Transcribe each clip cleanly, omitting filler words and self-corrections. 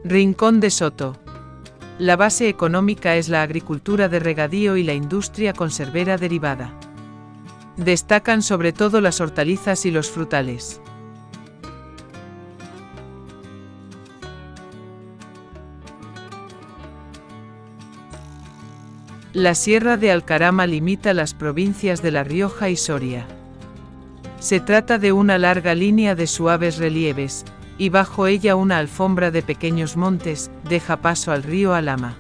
Rincón de Soto. La base económica es la agricultura de regadío y la industria conservera derivada. Destacan sobre todo las hortalizas y los frutales. La Sierra de Alcarama limita las provincias de La Rioja y Soria. Se trata de una larga línea de suaves relieves, y bajo ella una alfombra de pequeños montes, deja paso al río Alhama.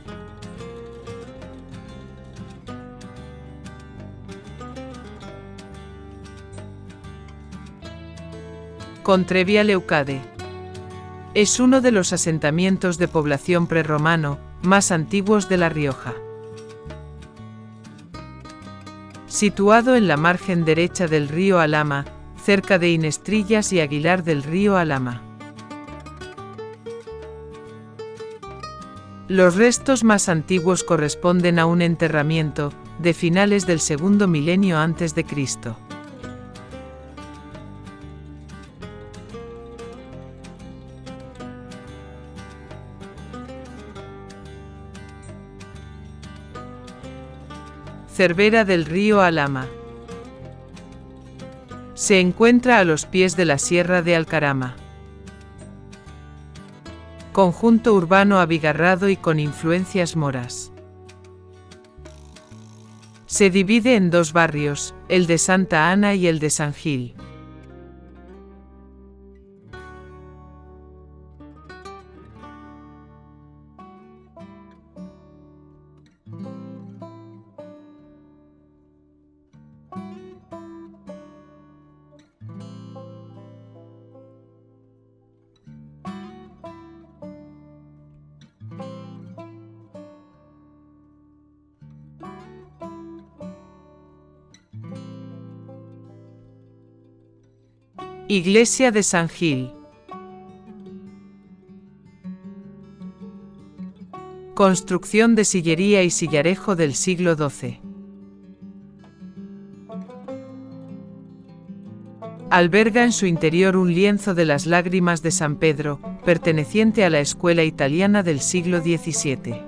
Contrevia-Leucade. Es uno de los asentamientos de población prerromano más antiguos de La Rioja. Situado en la margen derecha del río Alhama, cerca de Inestrillas y Aguilar del río Alhama. Los restos más antiguos corresponden a un enterramiento, de finales del segundo milenio antes de Cristo. Cervera del río Alhama. Se encuentra a los pies de la Sierra de Alcarama. Conjunto urbano abigarrado y con influencias moras. Se divide en dos barrios, el de Santa Ana y el de San Gil. Iglesia de San Gil. Construcción de sillería y sillarejo del siglo XII. Alberga en su interior un lienzo de las lágrimas de San Pedro, perteneciente a la escuela italiana del siglo XVII.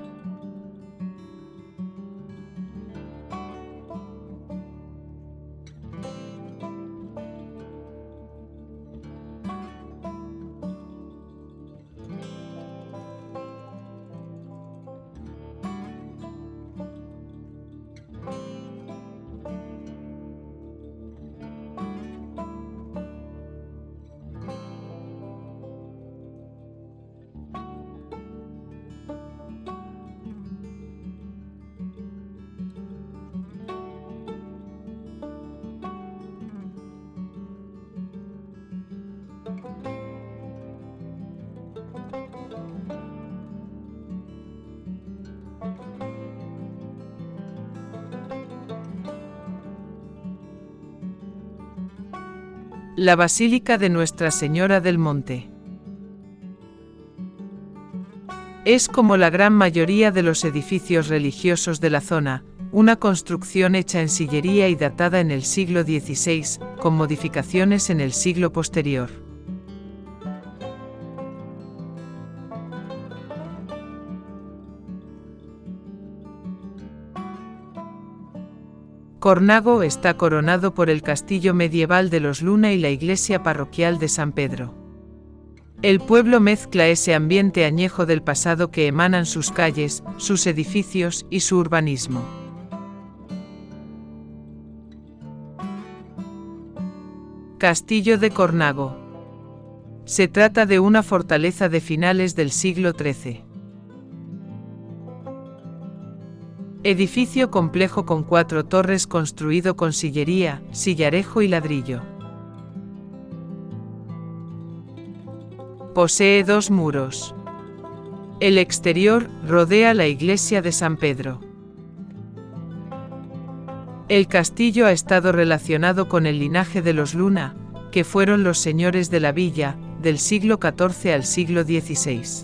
La Basílica de Nuestra Señora del Monte. Es como la gran mayoría de los edificios religiosos de la zona, una construcción hecha en sillería y datada en el siglo XVI, con modificaciones en el siglo posterior. Cornago está coronado por el castillo medieval de los Luna y la iglesia parroquial de San Pedro. El pueblo mezcla ese ambiente añejo del pasado que emanan sus calles, sus edificios y su urbanismo. Castillo de Cornago. Se trata de una fortaleza de finales del siglo XIII. Edificio complejo con 4 torres construido con sillería, sillarejo y ladrillo. Posee 2 muros. El exterior rodea la iglesia de San Pedro. El castillo ha estado relacionado con el linaje de los Luna, que fueron los señores de la villa, del siglo XIV al siglo XVI.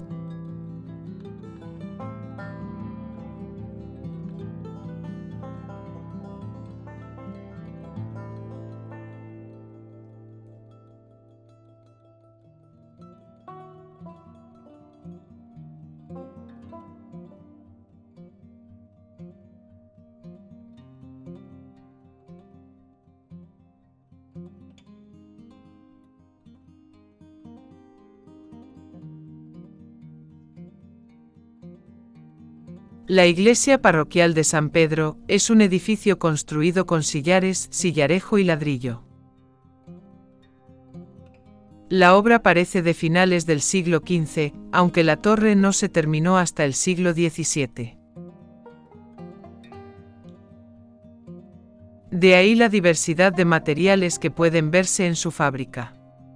La iglesia parroquial de San Pedro es un edificio construido con sillares, sillarejo y ladrillo. La obra parece de finales del siglo XV, aunque la torre no se terminó hasta el siglo XVII. De ahí la diversidad de materiales que pueden verse en su fábrica.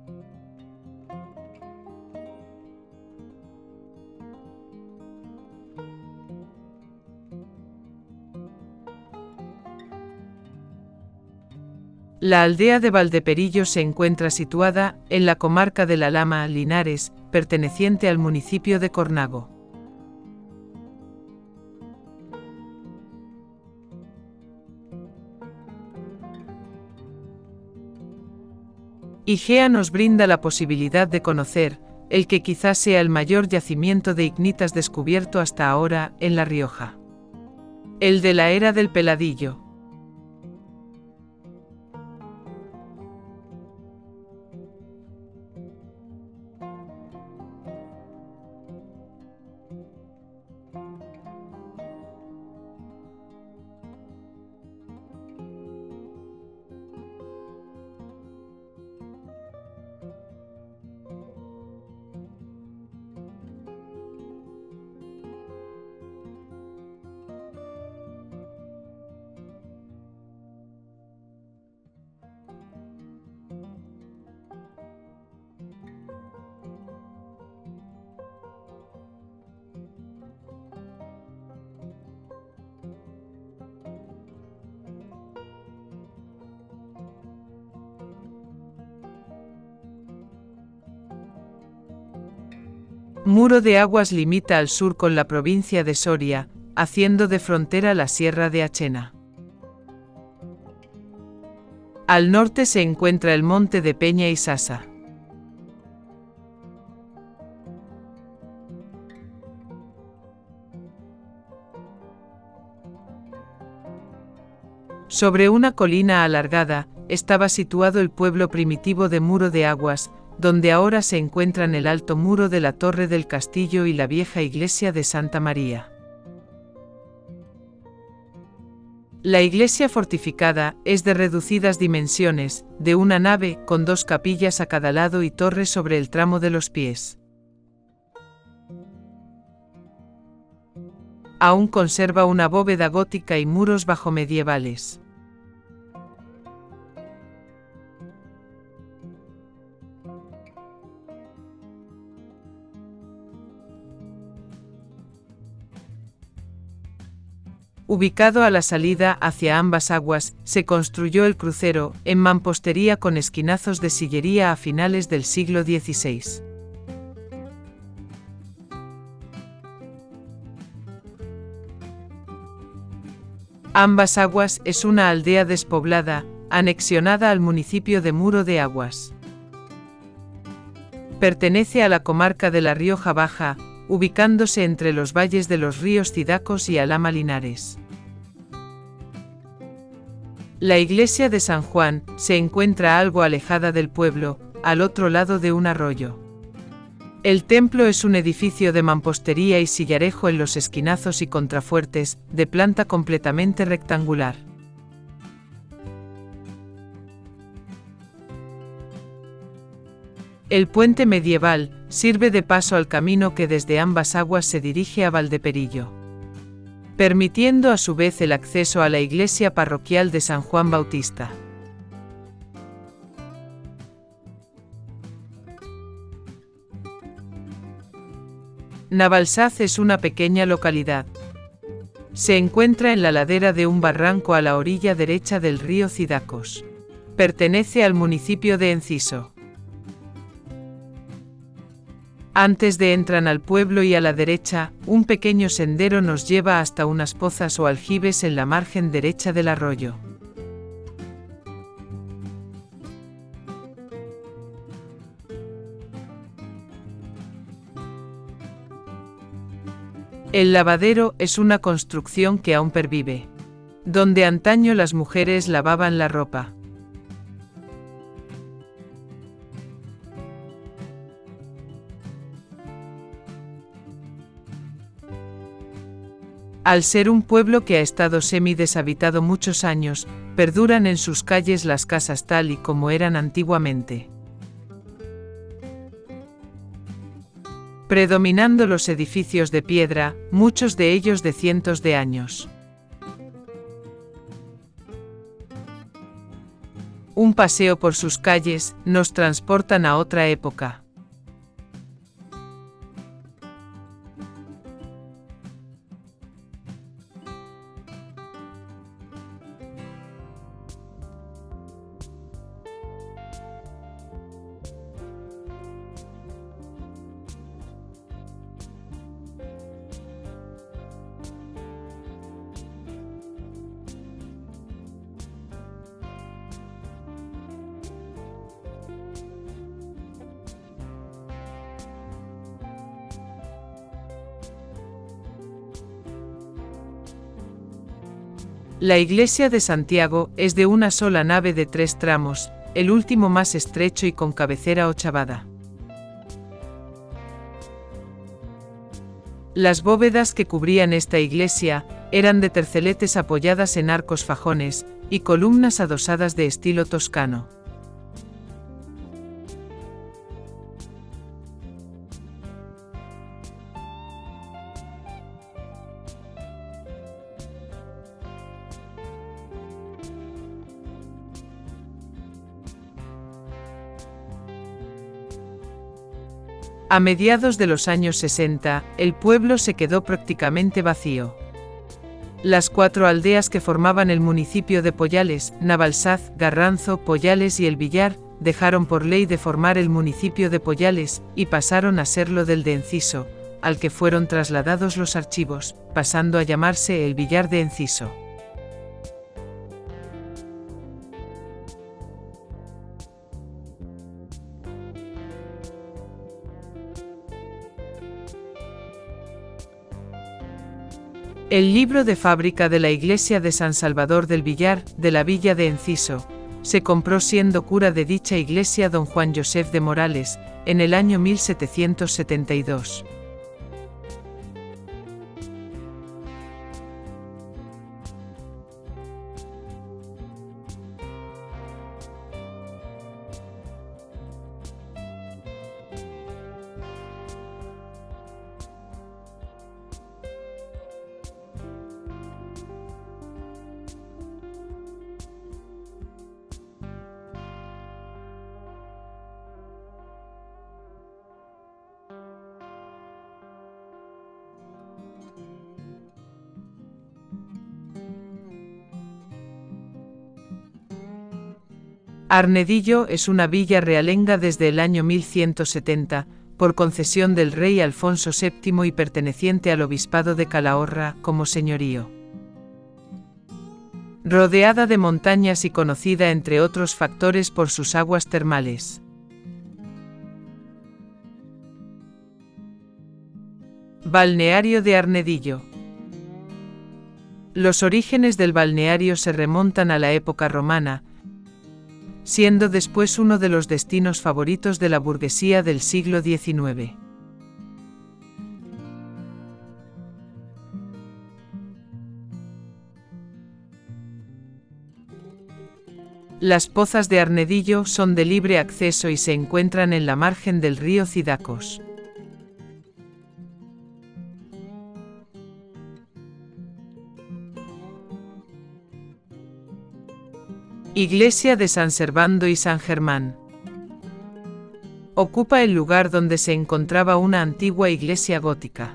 La aldea de Valdeperillo se encuentra situada en la comarca de la Lama, Linares, perteneciente al municipio de Cornago. Igea nos brinda la posibilidad de conocer el que quizás sea el mayor yacimiento de ignitas descubierto hasta ahora en La Rioja. El de la era del Peladillo. Muro de Aguas limita al sur con la provincia de Soria, haciendo de frontera la Sierra de Achena. Al norte se encuentra el monte de Peña y Sasa. Sobre una colina alargada, estaba situado el pueblo primitivo de Muro de Aguas, donde ahora se encuentran el alto muro de la Torre del Castillo y la vieja iglesia de Santa María. La iglesia fortificada es de reducidas dimensiones, de una nave, con 2 capillas a cada lado y torre sobre el tramo de los pies. Aún conserva una bóveda gótica y muros bajomedievales. Ubicado a la salida hacia ambas aguas, se construyó el crucero, en mampostería con esquinazos de sillería a finales del siglo XVI. Ambas Aguas es una aldea despoblada, anexionada al municipio de Muro de Aguas. Pertenece a la comarca de La Rioja Baja, ubicándose entre los valles de los ríos Cidacos y Alhama Linares. La iglesia de San Juan se encuentra algo alejada del pueblo, al otro lado de un arroyo. El templo es un edificio de mampostería y sillarejo en los esquinazos y contrafuertes, de planta completamente rectangular. El puente medieval sirve de paso al camino que desde ambas aguas se dirige a Valdeperillo, permitiendo a su vez el acceso a la iglesia parroquial de San Juan Bautista. Navalsaz es una pequeña localidad. Se encuentra en la ladera de un barranco a la orilla derecha del río Cidacos. Pertenece al municipio de Enciso. Antes de entrar al pueblo y a la derecha, un pequeño sendero nos lleva hasta unas pozas o aljibes en la margen derecha del arroyo. El lavadero es una construcción que aún pervive, donde antaño las mujeres lavaban la ropa. Al ser un pueblo que ha estado semi-deshabitado muchos años, perduran en sus calles las casas tal y como eran antiguamente, predominando los edificios de piedra, muchos de ellos de cientos de años. Un paseo por sus calles nos transportan a otra época. La iglesia de Santiago es de una sola nave de 3 tramos, el último más estrecho y con cabecera ochavada. Las bóvedas que cubrían esta iglesia eran de terceletes apoyadas en arcos fajones y columnas adosadas de estilo toscano. A mediados de los años 60, el pueblo se quedó prácticamente vacío. Las 4 aldeas que formaban el municipio de Pollales, Navalsaz, Garranzo, Pollales y El Villar, dejaron por ley de formar el municipio de Pollales y pasaron a serlo del de Enciso, al que fueron trasladados los archivos, pasando a llamarse El Villar de Enciso. El libro de fábrica de la iglesia de San Salvador del Villar, de la villa de Enciso, se compró siendo cura de dicha iglesia don Juan Josef de Morales, en el año 1772. Arnedillo es una villa realenga desde el año 1170, por concesión del rey Alfonso VII y perteneciente al obispado de Calahorra como señorío. Rodeada de montañas y conocida entre otros factores por sus aguas termales. Balneario de Arnedillo. Los orígenes del balneario se remontan a la época romana, siendo después uno de los destinos favoritos de la burguesía del siglo XIX. Las pozas de Arnedillo son de libre acceso y se encuentran en la margen del río Cidacos. Iglesia de San Servando y San Germán. Ocupa el lugar donde se encontraba una antigua iglesia gótica.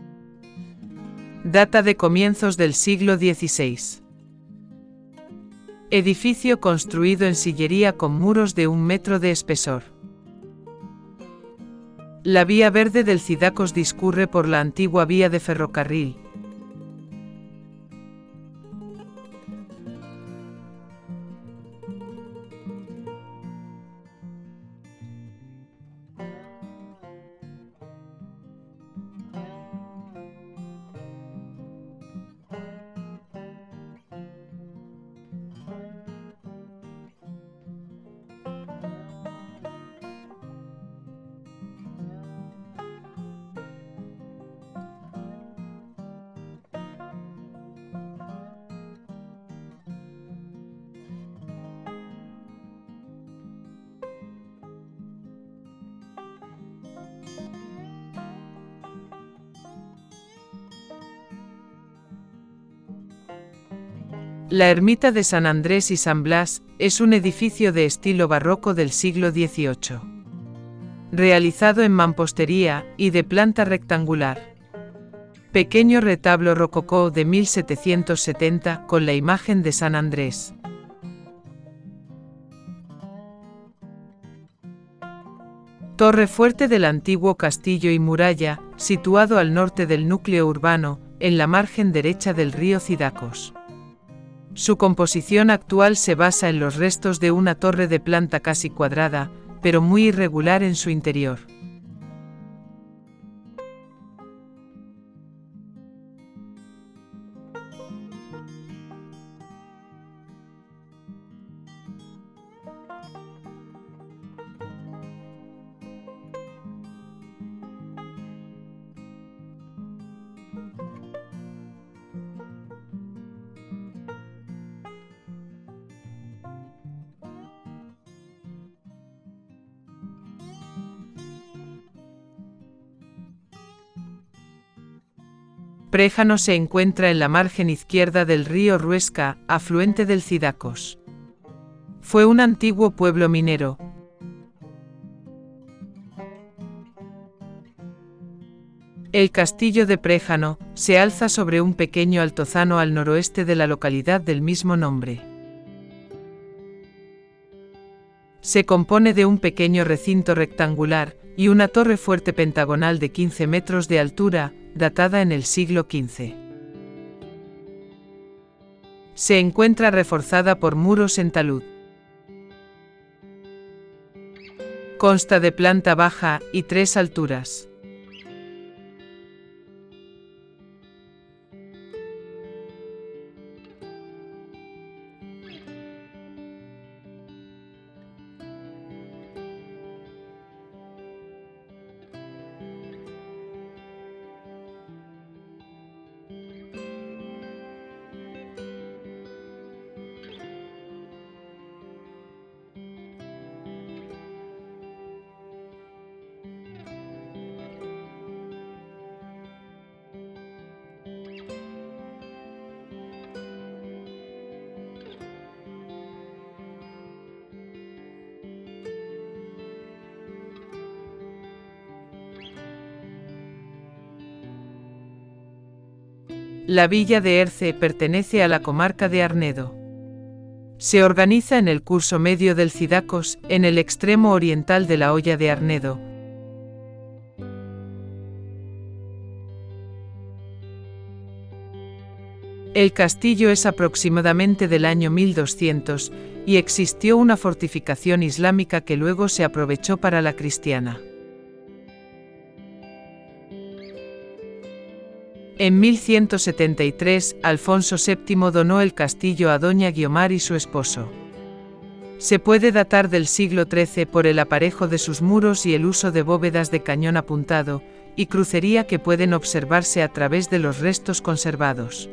Data de comienzos del siglo XVI. Edificio construido en sillería con muros de 1 metro de espesor. La vía verde del Cidacos discurre por la antigua vía de ferrocarril. La ermita de San Andrés y San Blas es un edificio de estilo barroco del siglo XVIII. Realizado en mampostería y de planta rectangular. Pequeño retablo rococó de 1770 con la imagen de San Andrés. Torre fuerte del antiguo castillo y muralla, situado al norte del núcleo urbano, en la margen derecha del río Cidacos. Su composición actual se basa en los restos de una torre de planta casi cuadrada, pero muy irregular en su interior. Préjano se encuentra en la margen izquierda del río Ruesca, afluente del Cidacos. Fue un antiguo pueblo minero. El castillo de Préjano se alza sobre un pequeño altozano al noroeste de la localidad del mismo nombre. Se compone de un pequeño recinto rectangular y una torre fuerte pentagonal de 15 metros de altura, datada en el siglo XV. Se encuentra reforzada por muros en talud. Consta de planta baja y 3 alturas. La villa de Erce pertenece a la comarca de Arnedo. Se organiza en el curso medio del Cidacos, en el extremo oriental de la Hoya de Arnedo. El castillo es aproximadamente del año 1200, y existió una fortificación islámica que luego se aprovechó para la cristiana. En 1173, Alfonso VII donó el castillo a doña Guiomar y su esposo. Se puede datar del siglo XIII por el aparejo de sus muros y el uso de bóvedas de cañón apuntado, y crucería que pueden observarse a través de los restos conservados.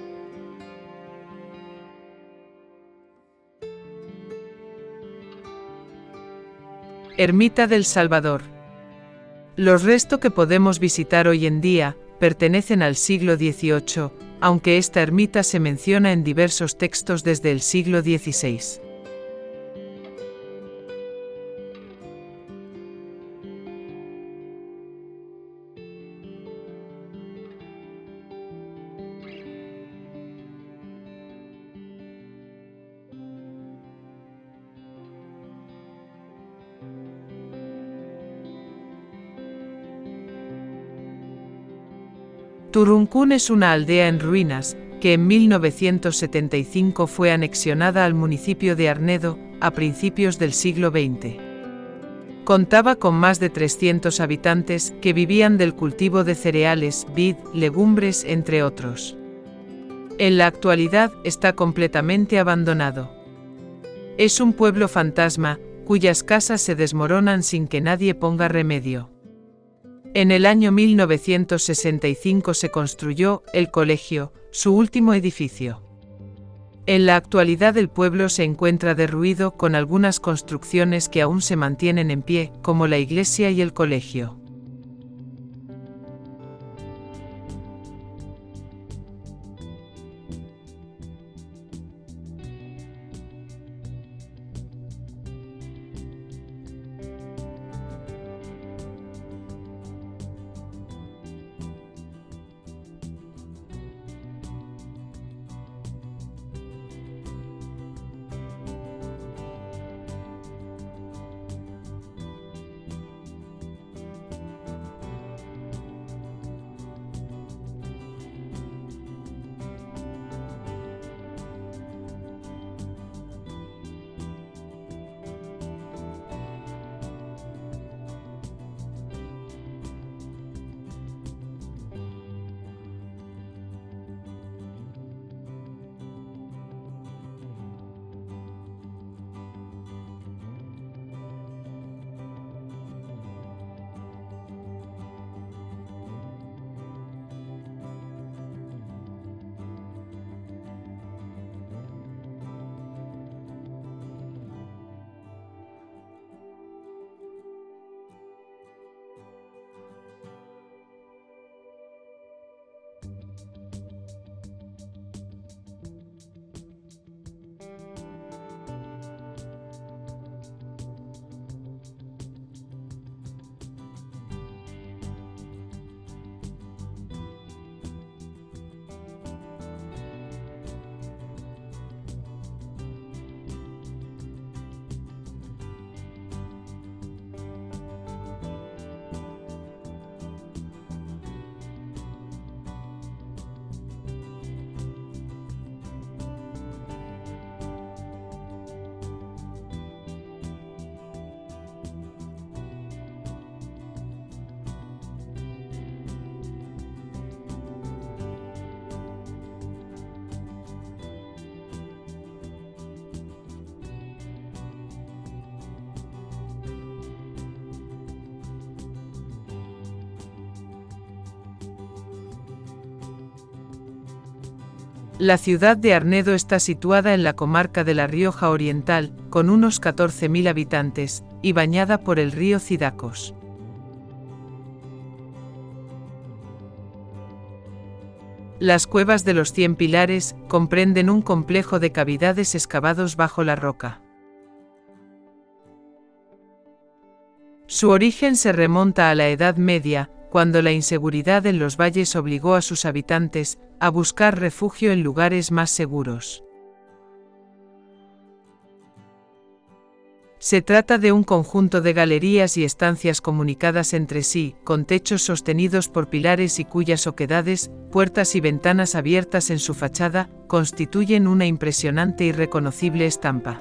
Ermita del Salvador. Los restos que podemos visitar hoy en día pertenecen al siglo XVIII, aunque esta ermita se menciona en diversos textos desde el siglo XVI. Turuncún es una aldea en ruinas, que en 1975 fue anexionada al municipio de Arnedo, a principios del siglo XX. Contaba con más de 300 habitantes que vivían del cultivo de cereales, vid, legumbres, entre otros. En la actualidad está completamente abandonado. Es un pueblo fantasma, cuyas casas se desmoronan sin que nadie ponga remedio. En el año 1965 se construyó el colegio, su último edificio. En la actualidad el pueblo se encuentra derruido con algunas construcciones que aún se mantienen en pie, como la iglesia y el colegio. La ciudad de Arnedo está situada en la comarca de La Rioja Oriental, con unos 14.000 habitantes, y bañada por el río Cidacos. Las cuevas de los 100 Pilares comprenden un complejo de cavidades excavados bajo la roca. Su origen se remonta a la Edad Media, cuando la inseguridad en los valles obligó a sus habitantes a buscar refugio en lugares más seguros. Se trata de un conjunto de galerías y estancias comunicadas entre sí, con techos sostenidos por pilares y cuyas oquedades, puertas y ventanas abiertas en su fachada, constituyen una impresionante y reconocible estampa.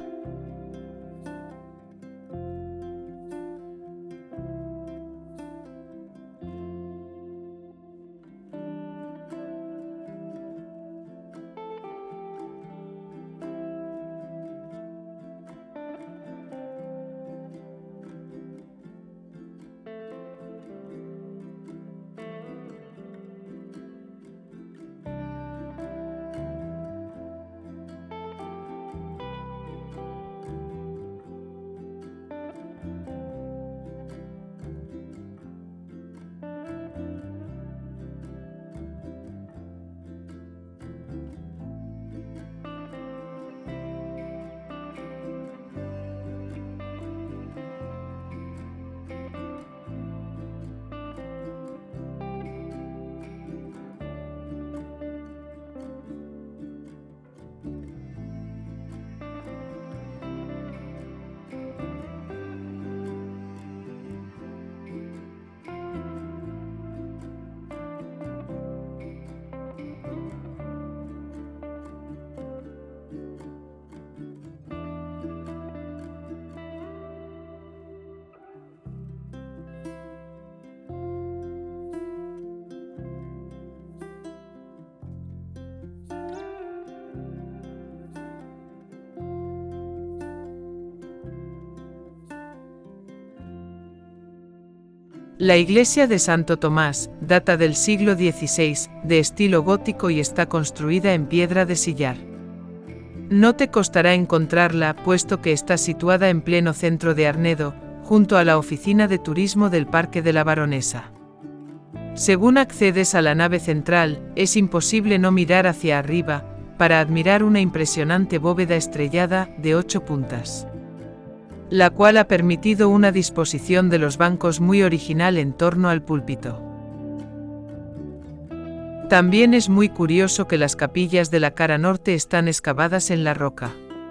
La iglesia de Santo Tomás data del siglo XVI, de estilo gótico y está construida en piedra de sillar. No te costará encontrarla, puesto que está situada en pleno centro de Arnedo, junto a la oficina de turismo del Parque de la Baronesa. Según accedes a la nave central, es imposible no mirar hacia arriba, para admirar una impresionante bóveda estrellada de 8 puntas, la cual ha permitido una disposición de los bancos muy original en torno al púlpito. También es muy curioso que las capillas de la cara norte están excavadas en la roca.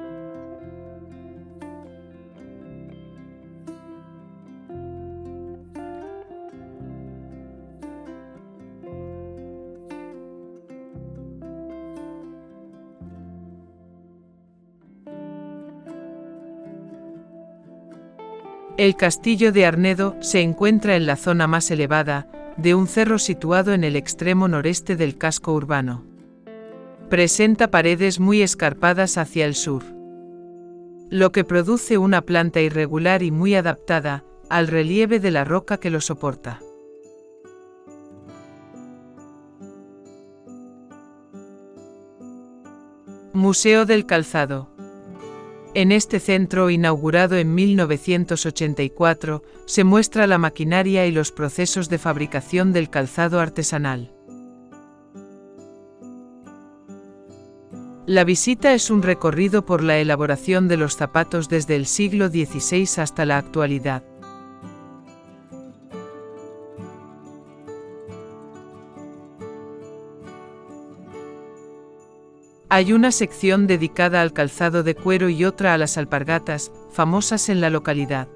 El castillo de Arnedo se encuentra en la zona más elevada, de un cerro situado en el extremo noreste del casco urbano. Presenta paredes muy escarpadas hacia el sur, lo que produce una planta irregular y muy adaptada al relieve de la roca que lo soporta. Museo del Calzado. En este centro, inaugurado en 1984, se muestra la maquinaria y los procesos de fabricación del calzado artesanal. La visita es un recorrido por la elaboración de los zapatos desde el siglo XVI hasta la actualidad. Hay una sección dedicada al calzado de cuero y otra a las alpargatas, famosas en la localidad.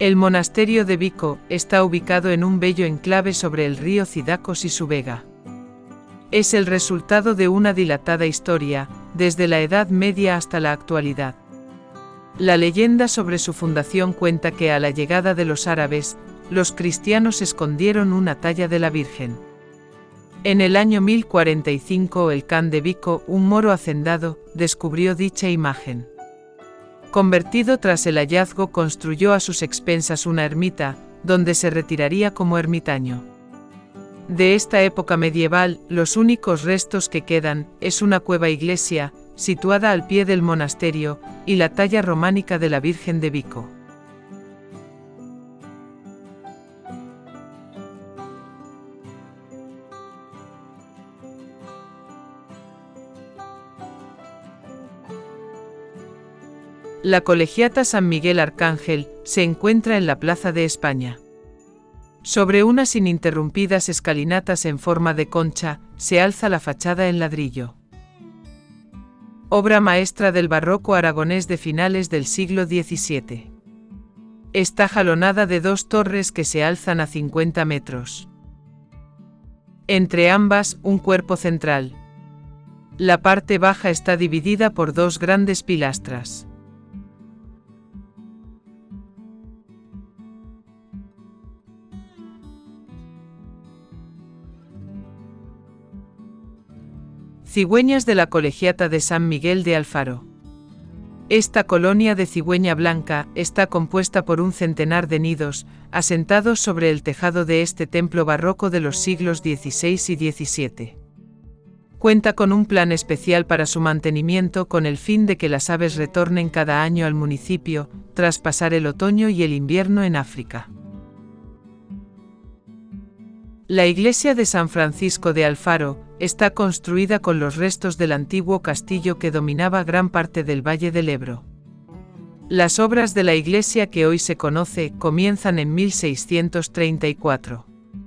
El monasterio de Vico está ubicado en un bello enclave sobre el río Cidacos y su vega. Es el resultado de una dilatada historia, desde la Edad Media hasta la actualidad. La leyenda sobre su fundación cuenta que a la llegada de los árabes, los cristianos escondieron una talla de la Virgen. En el año 1045 el can de Vico, un moro hacendado, descubrió dicha imagen. Convertido tras el hallazgo, construyó a sus expensas una ermita, donde se retiraría como ermitaño. De esta época medieval, los únicos restos que quedan es una cueva-iglesia, situada al pie del monasterio, y la talla románica de la Virgen de Vico. La Colegiata San Miguel Arcángel se encuentra en la Plaza de España. Sobre unas ininterrumpidas escalinatas en forma de concha, se alza la fachada en ladrillo. Obra maestra del barroco aragonés de finales del siglo XVII. Está jalonada de dos torres que se alzan a 50 metros. Entre ambas, un cuerpo central. La parte baja está dividida por dos grandes pilastras. Cigüeñas de la Colegiata de San Miguel de Alfaro. Esta colonia de cigüeña blanca está compuesta por un centenar de nidos, asentados sobre el tejado de este templo barroco de los siglos XVI y XVII. Cuenta con un plan especial para su mantenimiento con el fin de que las aves retornen cada año al municipio, tras pasar el otoño y el invierno en África. La iglesia de San Francisco de Alfaro está construida con los restos del antiguo castillo que dominaba gran parte del Valle del Ebro. Las obras de la iglesia que hoy se conoce comienzan en 1634.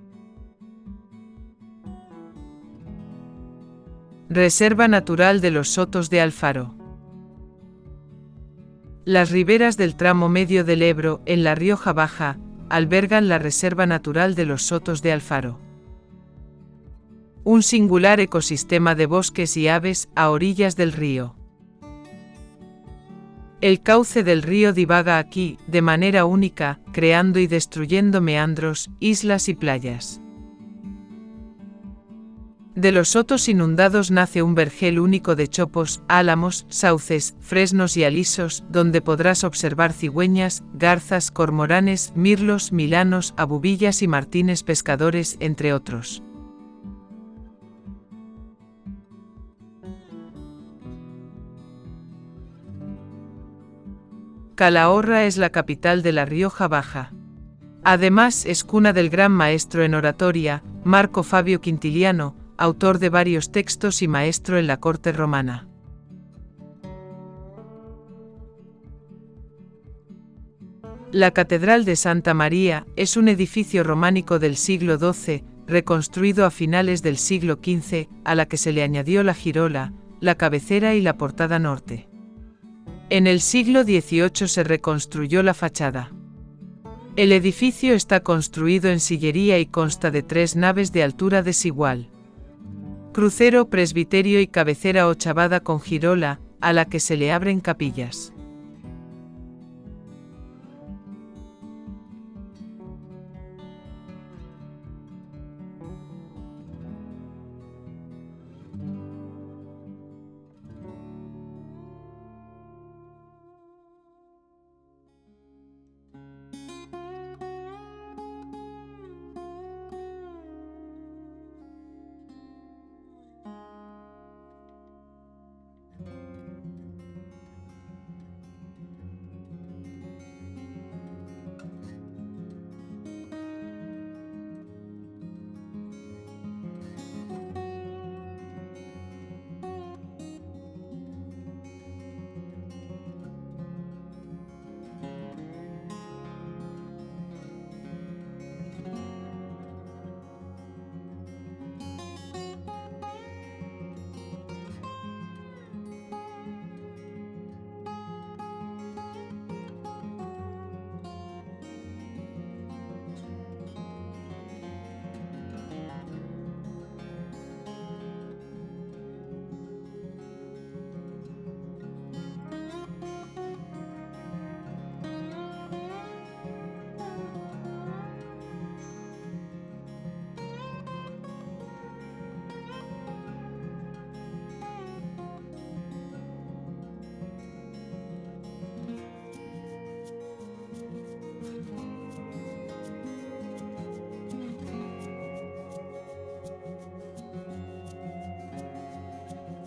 Reserva Natural de los Sotos de Alfaro. Las riberas del tramo medio del Ebro, en la Rioja Baja, albergan la Reserva Natural de los Sotos de Alfaro. Un singular ecosistema de bosques y aves a orillas del río. El cauce del río divaga aquí, de manera única, creando y destruyendo meandros, islas y playas. De los sotos inundados nace un vergel único de chopos, álamos, sauces, fresnos y alisos, donde podrás observar cigüeñas, garzas, cormoranes, mirlos, milanos, abubillas y martines pescadores, entre otros. Calahorra es la capital de la Rioja Baja. Además, es cuna del gran maestro en oratoria, Marco Fabio Quintiliano, autor de varios textos y maestro en la corte romana. La Catedral de Santa María es un edificio románico del siglo XII, reconstruido a finales del siglo XV, a la que se le añadió la girola, la cabecera y la portada norte. En el siglo XVIII se reconstruyó la fachada. El edificio está construido en sillería y consta de 3 naves de altura desigual. Crucero, presbiterio y cabecera ochavada con girola, a la que se le abren capillas.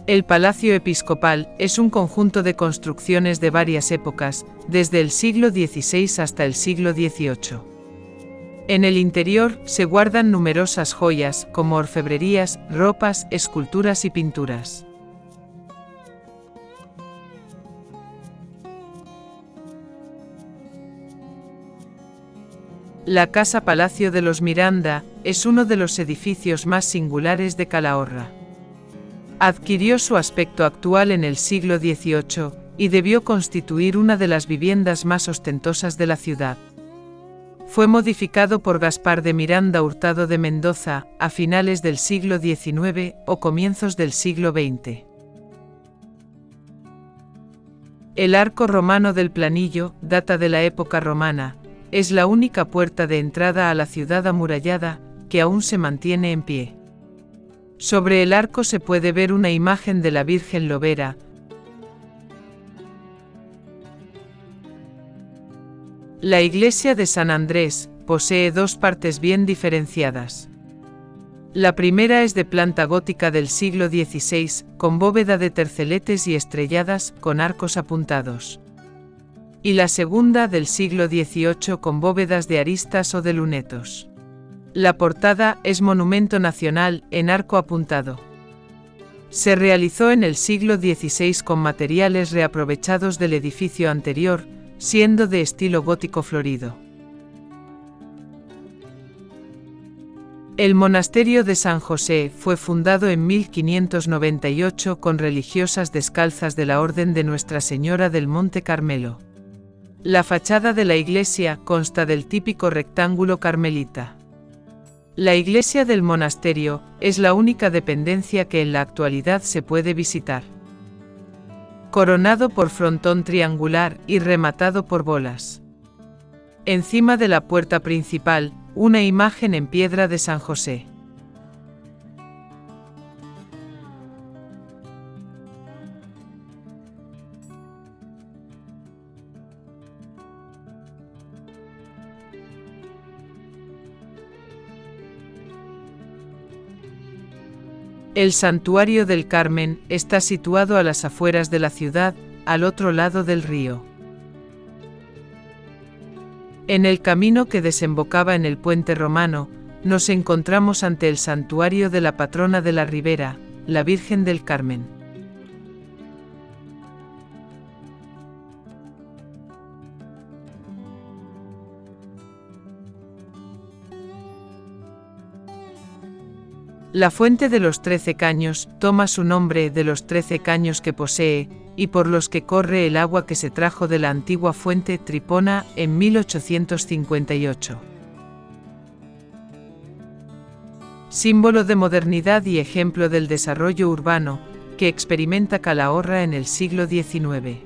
El Palacio Episcopal es un conjunto de construcciones de varias épocas, desde el siglo XVI hasta el siglo XVIII. En el interior se guardan numerosas joyas, como orfebrerías, ropas, esculturas y pinturas. La Casa Palacio de los Miranda es uno de los edificios más singulares de Calahorra. Adquirió su aspecto actual en el siglo XVIII y debió constituir una de las viviendas más ostentosas de la ciudad. Fue modificado por Gaspar de Miranda Hurtado de Mendoza a finales del siglo XIX o comienzos del siglo XX. El arco romano del Planillo data de la época romana. Es la única puerta de entrada a la ciudad amurallada que aún se mantiene en pie. Sobre el arco se puede ver una imagen de la Virgen Lobera. La iglesia de San Andrés posee dos partes bien diferenciadas. La primera es de planta gótica del siglo XVI, con bóveda de terceletes y estrelladas, con arcos apuntados. Y la segunda del siglo XVIII con bóvedas de aristas o de lunetos. La portada es monumento nacional en arco apuntado. Se realizó en el siglo XVI con materiales reaprovechados del edificio anterior, siendo de estilo gótico florido. El monasterio de San José fue fundado en 1598 con religiosas descalzas de la Orden de Nuestra Señora del Monte Carmelo. La fachada de la iglesia consta del típico rectángulo carmelita. La iglesia del monasterio es la única dependencia que en la actualidad se puede visitar. Coronado por frontón triangular y rematado por bolas. Encima de la puerta principal, una imagen en piedra de San José. El Santuario del Carmen está situado a las afueras de la ciudad, al otro lado del río. En el camino que desembocaba en el puente romano, nos encontramos ante el santuario de la patrona de la ribera, la Virgen del Carmen. La fuente de los 13 caños toma su nombre de los 13 caños que posee, y por los que corre el agua que se trajo de la antigua fuente Tripona en 1858. Símbolo de modernidad y ejemplo del desarrollo urbano que experimenta Calahorra en el siglo XIX.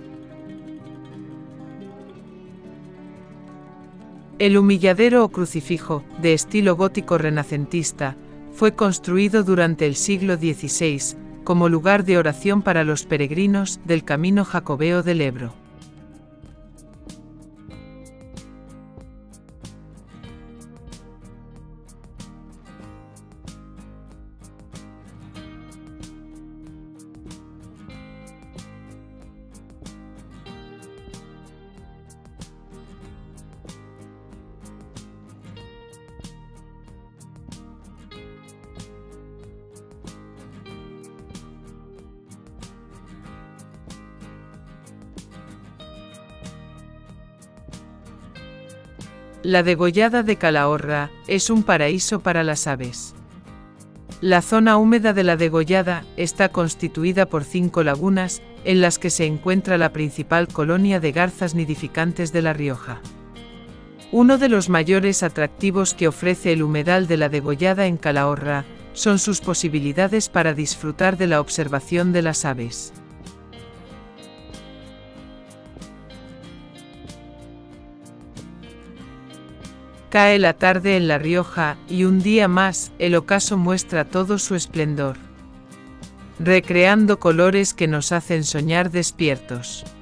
El humilladero o crucifijo, de estilo gótico renacentista, fue construido durante el siglo XVI, como lugar de oración para los peregrinos del Camino Jacobeo del Ebro. La degollada de Calahorra es un paraíso para las aves. La zona húmeda de la degollada está constituida por 5 lagunas, en las que se encuentra la principal colonia de garzas nidificantes de La Rioja. Uno de los mayores atractivos que ofrece el humedal de la degollada en Calahorra son sus posibilidades para disfrutar de la observación de las aves. Cae la tarde en La Rioja y un día más el ocaso muestra todo su esplendor, recreando colores que nos hacen soñar despiertos.